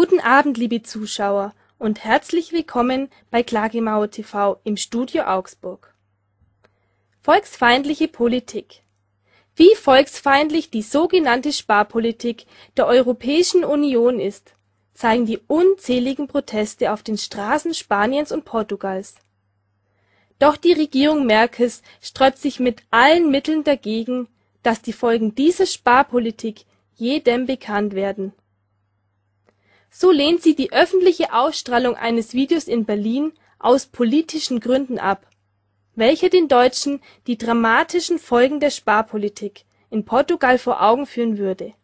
Guten Abend, liebe Zuschauer, und herzlich willkommen bei Klagemauer TV im Studio Augsburg. Volksfeindliche Politik. Wie volksfeindlich die sogenannte Sparpolitik der Europäischen Union ist, zeigen die unzähligen Proteste auf den Straßen Spaniens und Portugals. Doch die Regierung Merkels sträubt sich mit allen Mitteln dagegen, dass die Folgen dieser Sparpolitik jedem bekannt werden. So lehnt sie die öffentliche Ausstrahlung eines Videos in Berlin aus politischen Gründen ab, welcher den Deutschen die dramatischen Folgen der Sparpolitik in Portugal vor Augen führen würde.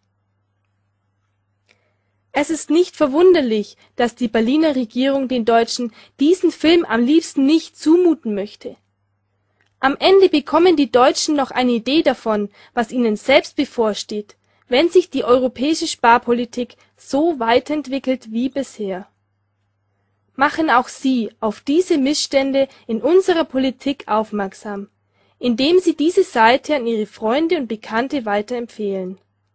Es ist nicht verwunderlich, dass die Berliner Regierung den Deutschen diesen Film am liebsten nicht zumuten möchte. Am Ende bekommen die Deutschen noch eine Idee davon, was ihnen selbst bevorsteht, wenn sich die europäische Sparpolitik so weiterentwickelt wie bisher. Machen auch Sie auf diese Missstände in unserer Politik aufmerksam, indem Sie diese Seite an Ihre Freunde und Bekannte weiterempfehlen.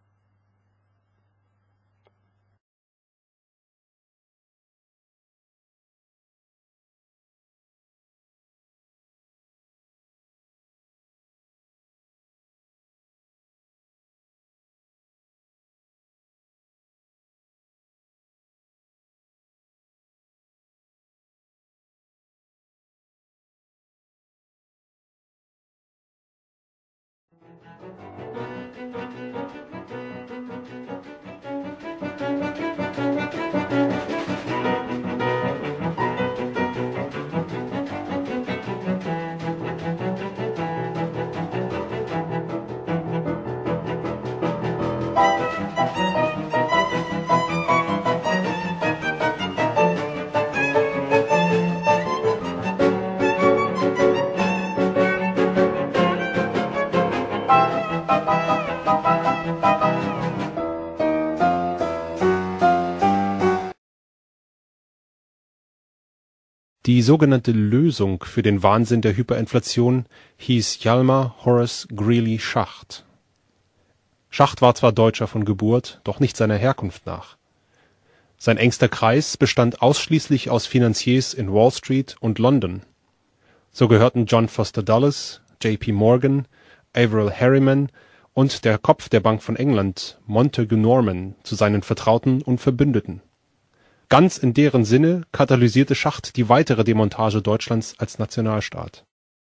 Die sogenannte Lösung für den Wahnsinn der Hyperinflation hieß Hjalmar Horace Greeley Schacht. Schacht war zwar Deutscher von Geburt, doch nicht seiner Herkunft nach. Sein engster Kreis bestand ausschließlich aus Finanziers in Wall Street und London. So gehörten John Foster Dulles, J.P. Morgan, Averell Harriman und der Kopf der Bank von England, Montagu Norman, zu seinen Vertrauten und Verbündeten. Ganz in deren Sinne katalysierte Schacht die weitere Demontage Deutschlands als Nationalstaat.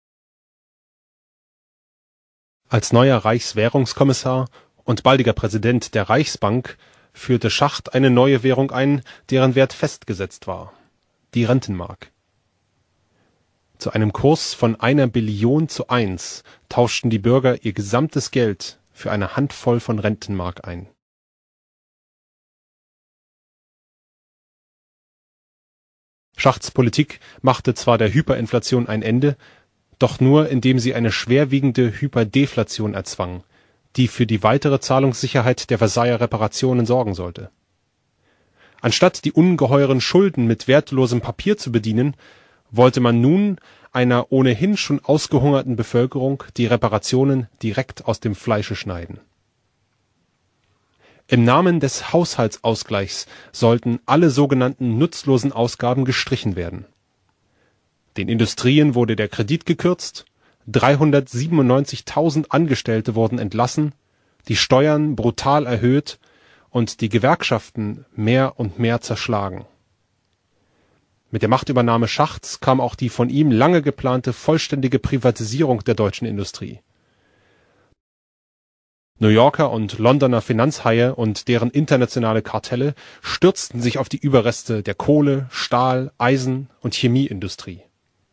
Als neuer Reichswährungskommissar und baldiger Präsident der Reichsbank führte Schacht eine neue Währung ein, deren Wert festgesetzt war: die Rentenmark. Zu einem Kurs von 1.000.000,000 tauschten die Bürger ihr gesamtes Geld für eine Handvoll von Rentenmark ein. Schachts Politik machte zwar der Hyperinflation ein Ende, doch nur, indem sie eine schwerwiegende Hyperdeflation erzwang, die für die weitere Zahlungssicherheit der Versailler Reparationen sorgen sollte. Anstatt die ungeheuren Schulden mit wertlosem Papier zu bedienen, wollte man nun einer ohnehin schon ausgehungerten Bevölkerung die Reparationen direkt aus dem Fleische schneiden. Im Namen des Haushaltsausgleichs sollten alle sogenannten nutzlosen Ausgaben gestrichen werden. Den Industrien wurde der Kredit gekürzt, 397.000 Angestellte wurden entlassen, die Steuern brutal erhöht und die Gewerkschaften mehr und mehr zerschlagen. Mit der Machtübernahme Schachts kam auch die von ihm lange geplante vollständige Privatisierung der deutschen Industrie. New Yorker und Londoner Finanzhaie und deren internationale Kartelle stürzten sich auf die Überreste der Kohle-, Stahl-, Eisen- und Chemieindustrie.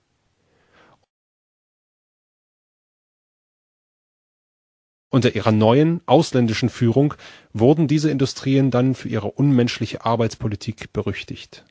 Unter ihrer neuen, ausländischen Führung wurden diese Industrien dann für ihre unmenschliche Arbeitspolitik berüchtigt.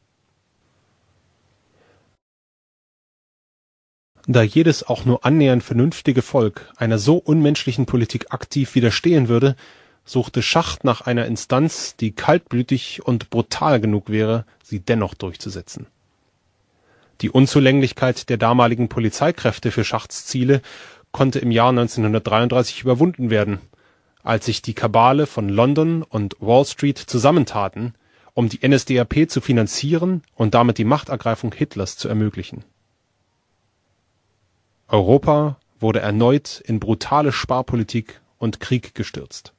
Da jedes auch nur annähernd vernünftige Volk einer so unmenschlichen Politik aktiv widerstehen würde, suchte Schacht nach einer Instanz, die kaltblütig und brutal genug wäre, sie dennoch durchzusetzen. Die Unzulänglichkeit der damaligen Polizeikräfte für Schachts Ziele konnte im Jahr 1933 überwunden werden, als sich die Kabale von London und Wall Street zusammentaten, um die NSDAP zu finanzieren und damit die Machtergreifung Hitlers zu ermöglichen. Europa wurde erneut in brutale Sparpolitik und Krieg gestürzt.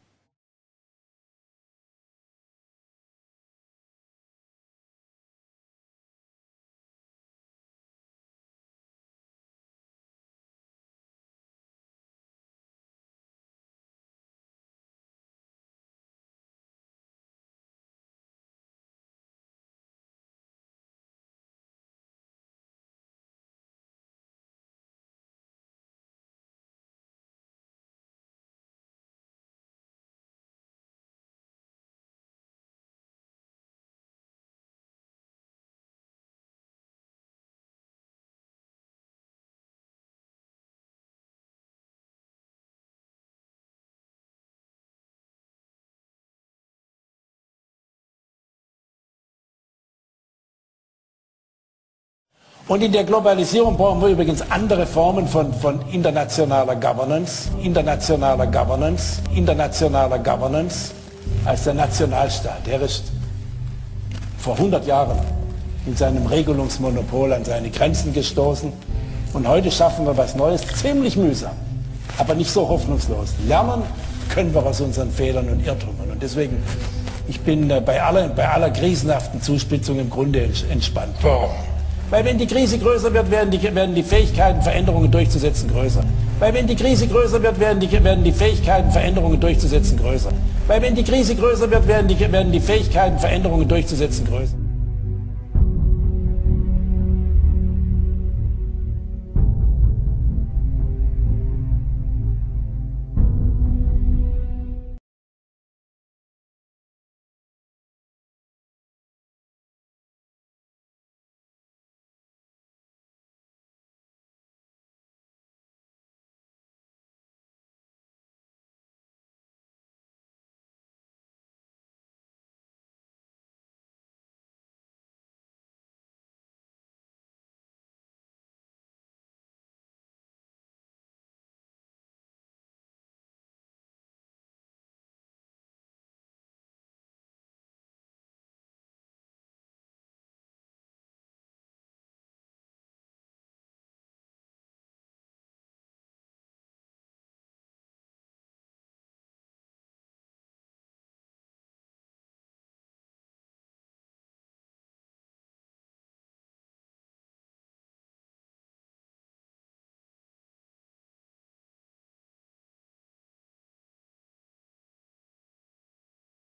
Und in der Globalisierung brauchen wir übrigens andere Formen von internationaler Governance, als der Nationalstaat. Der ist vor 100 Jahren mit seinem Regelungsmonopol an seine Grenzen gestoßen. Und heute schaffen wir was Neues, ziemlich mühsam, aber nicht so hoffnungslos. Lernen können wir aus unseren Fehlern und Irrtümern. Und deswegen, ich bin bei aller krisenhaften Zuspitzung im Grunde entspannt. Warum? Weil wenn die Krise größer wird, werden die Fähigkeiten, Veränderungen durchzusetzen, größer. Weil wenn die Krise größer wird, werden die Fähigkeiten, Veränderungen durchzusetzen, größer. Weil wenn die Krise größer wird, werden die Fähigkeiten, Veränderungen durchzusetzen, größer.